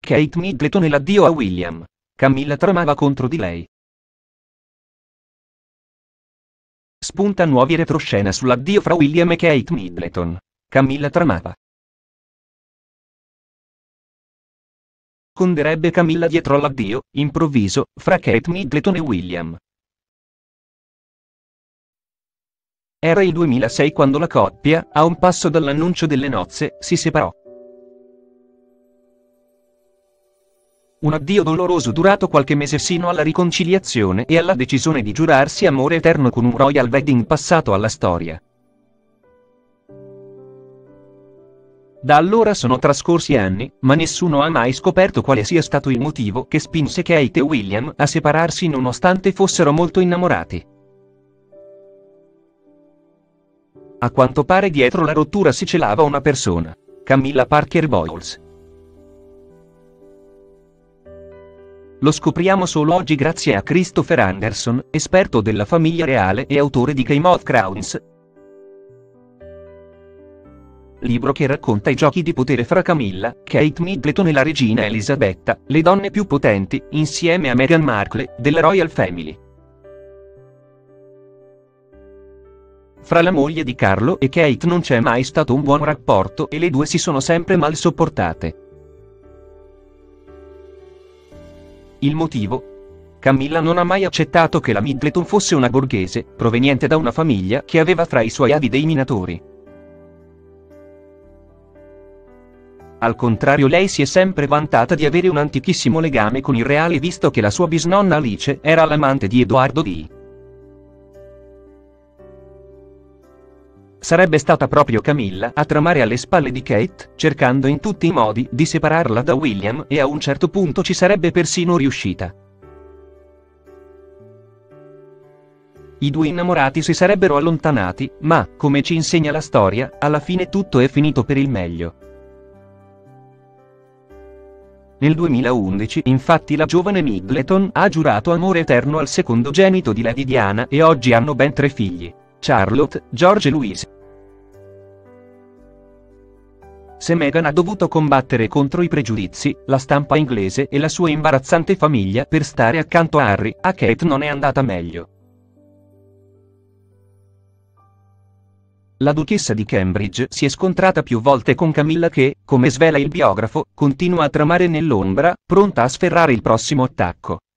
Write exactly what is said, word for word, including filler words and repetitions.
Kate Middleton e l'addio a William. Camilla tramava contro di lei. Spunta nuovi retroscena sull'addio fra William e Kate Middleton. Camilla tramava. Conderebbe Camilla dietro all'addio, improvviso, fra Kate Middleton e William. Era il duemilasei quando la coppia, a un passo dall'annuncio delle nozze, si separò. Un addio doloroso durato qualche mese sino alla riconciliazione e alla decisione di giurarsi amore eterno con un royal wedding passato alla storia. Da allora sono trascorsi anni, ma nessuno ha mai scoperto quale sia stato il motivo che spinse Kate e William a separarsi nonostante fossero molto innamorati. A quanto pare dietro la rottura si celava una persona: Camilla Parker Bowles. Lo scopriamo solo oggi grazie a Christopher Anderson, esperto della famiglia reale e autore di Game of Thrones, libro che racconta i giochi di potere fra Camilla, Kate Middleton e la regina Elisabetta, le donne più potenti, insieme a Meghan Markle, della Royal Family. Fra la moglie di Carlo e Kate non c'è mai stato un buon rapporto e le due si sono sempre mal sopportate. Il motivo? Camilla non ha mai accettato che la Middleton fosse una borghese, proveniente da una famiglia che aveva fra i suoi avi dei minatori. Al contrario, lei si è sempre vantata di avere un antichissimo legame con il reale, visto che la sua bisnonna Alice era l'amante di Edoardo secondo. Sarebbe stata proprio Camilla a tramare alle spalle di Kate, cercando in tutti i modi di separarla da William, e a un certo punto ci sarebbe persino riuscita. I due innamorati si sarebbero allontanati, ma, come ci insegna la storia, alla fine tutto è finito per il meglio. Nel duemilaundici, infatti, la giovane Middleton ha giurato amore eterno al secondogenito di Lady Diana e oggi hanno ben tre figli: Charlotte, George e Louise. Se Meghan ha dovuto combattere contro i pregiudizi, la stampa inglese e la sua imbarazzante famiglia per stare accanto a Harry, a Kate non è andata meglio. La duchessa di Cambridge si è scontrata più volte con Camilla che, come svela il biografo, continua a tramare nell'ombra, pronta a sferrare il prossimo attacco.